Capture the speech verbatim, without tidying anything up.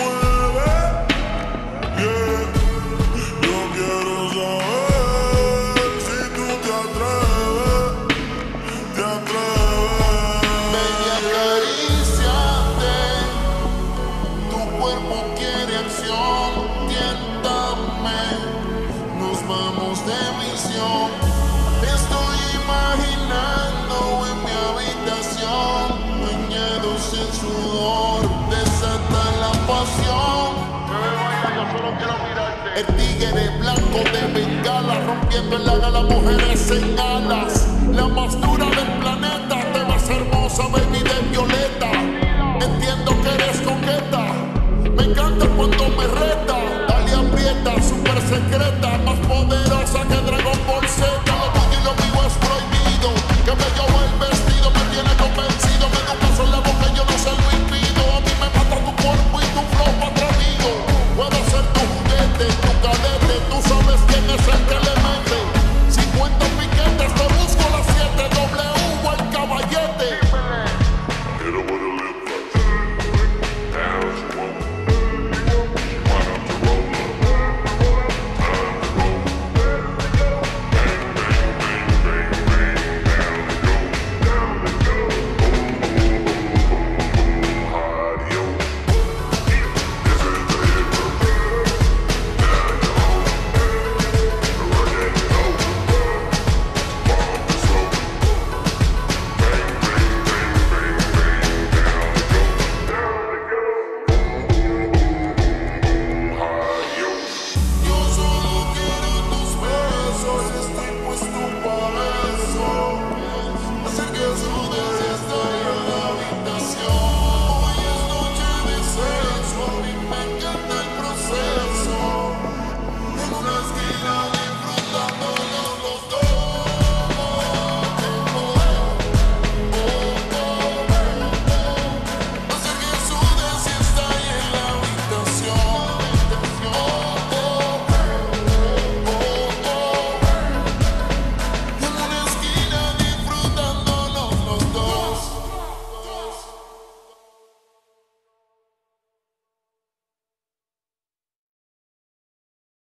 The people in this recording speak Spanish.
mueve. Yeah. Yo quiero saber si tú te atreves, te atreves. Ven y acaríciate, tu cuerpo quiere acción, tiéntame, nos vamos de misión. Estoy imaginando en mi habitación, bañados en sudor, desata la pasión. Yo solo quiero mirarte. El tigre blanco de Bengala, rompiendo en la gala mujeres en alas. La más dura del planeta, te ves hermosa, baby de violeta. Entiendo que eres coqueta, me encanta cuando me reta. Dale aprieta, súper secreta.